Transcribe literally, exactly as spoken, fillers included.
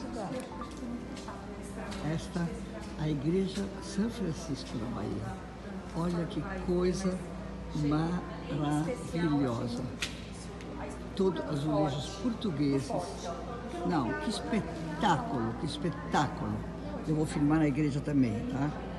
Portugal. Esta a Igreja São Francisco da Bahia. Olha que coisa maravilhosa. Todos azulejos portugueses. Não, que espetáculo, que espetáculo. Eu vou filmar na igreja também, tá?